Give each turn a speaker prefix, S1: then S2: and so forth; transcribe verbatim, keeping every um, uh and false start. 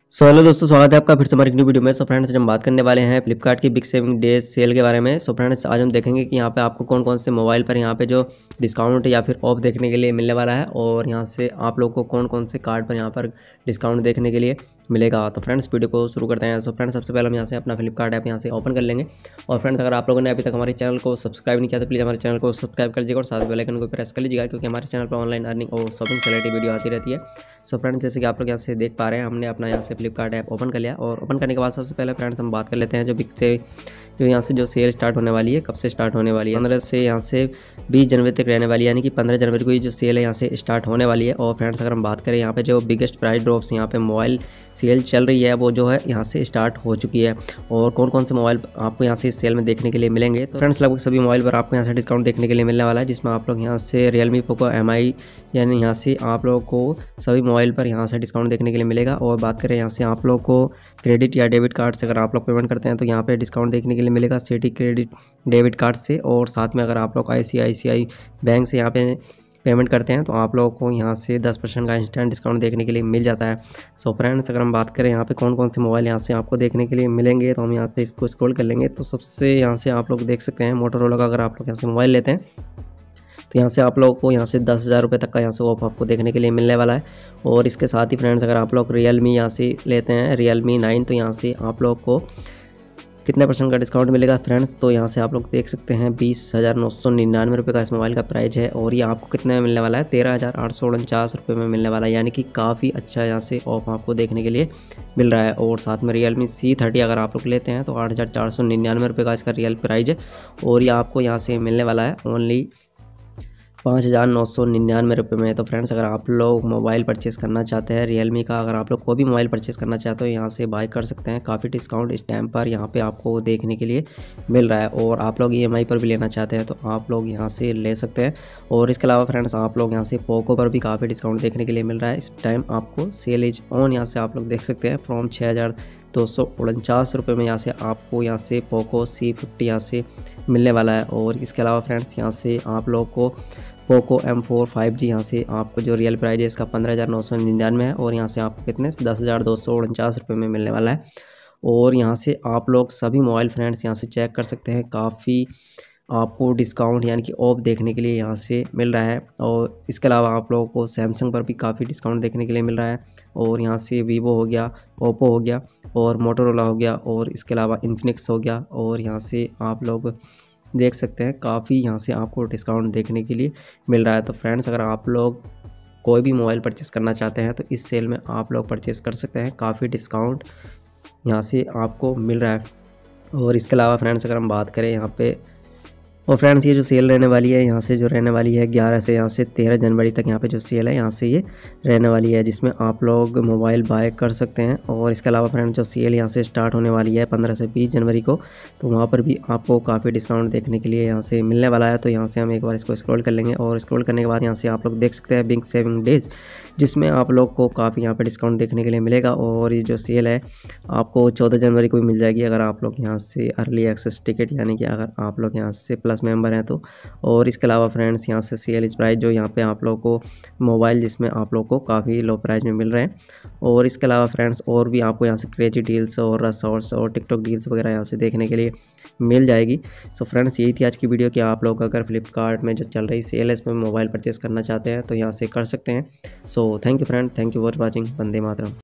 S1: So hello दोस्तों, स्वागत है आपका फिर से हमारी एक न्यू वीडियो में। सो फ्रेंड्स, हम बात करने वाले हैं फ्लिपकार्ट की बिग सेविंग डेज सेल के बारे में। सो फ्रेंड्स, आज हम देखेंगे कि यहाँ पे आपको कौन कौन से मोबाइल पर यहाँ पे जो डिस्काउंट या फिर ऑफ देखने के लिए मिलने वाला है, और यहाँ से आप लोग को कौन कौन से कार्ड पर यहाँ पर डिस्काउंट देखने के लिए मिलेगा। तो फ्रेंड्स, वीडियो को शुरू करते हैं। सो फ्रेंड्स, सबसे पहले हम यहाँ से अपना फ्लिपकार्ट ऐप यहाँ से ओपन कर लेंगे। और फ्रेंड्स, अगर आप लोगों ने अभी तक हमारे चैनल को सब्सक्राइब नहीं किया तो प्लीज़ हमारे चैनल को सब्सक्राइब कर लीजिएगा और साथ बेल आइकन को प्रेस कर लीजिएगा, क्योंकि हमारे चैनल पर ऑनलाइन अर्निंग और शॉपिंग से रिलेटेड वीडियो आती रहती है। सो फ्रेंड्स, जैसे कि आप लोग यहाँ से देख पा रहे हैं, हमने अपना यहाँ से फ्लिपकार्ट ऐप ओपन कर लिया। और ओपन करने के बाद सबसे पहले फ्रेंड्स हम बात कर लेते हैं जो बिग से जो यहाँ से जो सेल स्टार्ट होने वाली है, कब से स्टार्ट होने वाली है। पंद्रह से यहाँ से बीस जनवरी तक रहने वाली है, यानी कि पंद्रह जनवरी को ये जो सेल है यहाँ से स्टार्ट होने वाली है। और फ्रेंड्स, अगर हम बात करें यहाँ पे जो बिगेस्ट प्राइस ड्रॉप्स यहाँ पे मोबाइल सेल चल रही है, वो जो है यहाँ से स्टार्ट हो चुकी है। और कौन कौन से मोबाइल आपको यहाँ से इस सेल में देखने के लिए मिलेंगे, तो फ्रेंड्स लगभग सभी मोबाइल पर आपको यहाँ से डिस्काउंट देखने के लिए मिलने वाला है, जिसमें आप लोग यहाँ से रियलमी पोको एम आई यानी यहाँ से आप लोगों को सभी मोबाइल पर यहाँ से डिस्काउंट देखने के लिए मिलेगा। और बात करें यहाँ से आप लोग को क्रेडिट या डेबिट कार्ड से अगर आप लोग पेमेंट करते हैं तो यहाँ पे डिस्काउंट देखने के लिए मिलेगा सिटी क्रेडिट डेबिट कार्ड से। और साथ में अगर आप लोग आई सी आई सी आई बैंक से यहाँ पे पेमेंट करते हैं तो आप लोगों को यहाँ से दस परसेंट का इंस्टेंट डिस्काउंट देखने के लिए मिल जाता है। सो फ्रेंड्स, अगर हम बात करें यहाँ पे कौन कौन से मोबाइल यहाँ से आपको देखने के लिए मिलेंगे, तो हम यहाँ पे इसको स्क्रॉल कर लेंगे। तो सबसे यहाँ से आप लोग देख सकते हैं मोटोरोला का अगर आप लोग यहाँ से मोबाइल लेते हैं तो यहाँ से आप लोगों को यहाँ से दस हज़ार रुपये तक का यहाँ से ऑफ आपको देखने के लिए मिलने वाला है। और इसके साथ ही फ्रेंड्स, अगर आप लोग रियलमी यहाँ से लेते हैं रियलमी नाइन, तो यहाँ से आप लोग को कितने परसेंट का डिस्काउंट मिलेगा फ्रेंड्स, तो यहाँ से आप लोग देख सकते हैं बीस हज़ार नौ सौ निन्यानवे रुपये का इस मोबाइल का प्राइस है। और ये आपको कितने में मिलने वाला है, तेरह हज़ार आठ सौ उनचास रुपये में मिलने वाला है, यानी कि काफ़ी अच्छा यहाँ से ऑफ आपको देखने के लिए मिल रहा है। और साथ में रियलमी सी थर्टी अगर आप लोग लेते हैं तो आठ हज़ार चार सौ निन्यानवे रुपये का इसका रियल प्राइस है। और ये आपको यहाँ से मिलने वाला है ओनली पाँच हज़ार नौ सौ निन्यानवे रुपये में। तो फ्रेंड्स, अगर आप लोग मोबाइल परचेस करना चाहते हैं रियलमी का, अगर आप लोग कोई भी मोबाइल परचेस करना चाहते हो यहाँ से बाय कर सकते हैं। काफ़ी डिस्काउंट इस टाइम पर यहाँ पे आपको देखने के लिए मिल रहा है। और आप लोग ई एम आई पर भी लेना चाहते हैं तो आप लोग यहाँ से ले सकते हैं। और इसके अलावा फ्रेंड्स, आप लोग यहाँ से पोको पर भी काफ़ी डिस्काउंट देखने के लिए मिल रहा है इस टाइम आपको। सेल इज ऑन यहाँ से आप लोग देख सकते हैं फ्रॉम छः हज़ार दो सौ उनचास रुपये में यहाँ से आपको यहाँ से पोको सी फिफ्टी यहाँ से मिलने वाला है। और इसके अलावा फ्रेंड्स, यहाँ से आप लोग को Poco M four five G यहाँ से आपको जो रियल प्राइस है इसका पंद्रह हज़ार नौ सौ निन्यानवे है, और यहाँ से आपको कितने दस हज़ार दो सौ उनचास रुपये में मिलने वाला है। और यहाँ से आप लोग सभी मोबाइल फ्रेंड्स यहाँ से चेक कर सकते हैं, काफ़ी आपको डिस्काउंट यानी कि ऑफ देखने के लिए यहाँ से मिल रहा है। और इसके अलावा आप लोगों को सैमसंग पर भी काफ़ी डिस्काउंट देखने के लिए मिल रहा है। और यहाँ से वीवो हो गया, ओप्पो हो गया, और मोटोरोला हो गया, और इसके अलावा इन्फिनिक्स हो गया। और यहाँ से आप लोग देख सकते हैं काफ़ी यहाँ से आपको डिस्काउंट देखने के लिए मिल रहा है। तो फ्रेंड्स, अगर आप लोग कोई भी मोबाइल परचेस करना चाहते हैं तो इस सेल में आप लोग परचेस कर सकते हैं, काफ़ी डिस्काउंट यहाँ से आपको मिल रहा है। और इसके अलावा फ्रेंड्स, अगर हम बात करें यहाँ पे, और फ्रेंड्स ये जो सेल रहने वाली है यहाँ से जो रहने वाली है ग्यारह से यहाँ से तेरह जनवरी तक यहाँ पे जो सेल है यहाँ से ये रहने वाली है, जिसमें आप लोग मोबाइल बाय कर सकते हैं। और इसके अलावा फ्रेंड्स, जो सेल यहाँ से स्टार्ट होने वाली है पंद्रह से बीस जनवरी को, तो वहाँ पर भी आपको काफ़ी डिस्काउंट देखने के लिए यहाँ से मिलने वाला है। तो यहाँ से हम एक बार इसको स्क्रॉल कर लेंगे। और स्क्रॉल करने के बाद यहाँ से आप लोग देख सकते हैं बिग सेविंग डेज, जिसमें आप लोग को काफ़ी यहाँ पर डिस्काउंट देखने के लिए मिलेगा। और ये जो सेल है आपको चौदह जनवरी को भी मिल जाएगी, अगर आप लोग यहाँ से अर्ली एक्सेस टिकट यानी कि अगर आप लोग यहाँ से प्लस मेंबर हैं तो। और इसके अलावा फ्रेंड्स, यहाँ से सेल इज प्राइस जो यहाँ पे आप लोगों को मोबाइल जिसमें आप लोग को काफ़ी लो प्राइस में मिल रहे हैं। और इसके अलावा फ्रेंड्स, और भी आपको यहाँ से क्रेजी डील्स और शॉर्ट्स और टिकटॉक डील्स वगैरह यहाँ से देखने के लिए मिल जाएगी। सो फ्रेंड्स, यही थी आज की वीडियो कि आप लोग अगर फ्लिपकार्ट में जो चल रही सेल है इसमें मोबाइल परचेस करना चाहते हैं तो यहाँ से कर सकते हैं। So thank you friend, thank you for watching. Vande Mataram.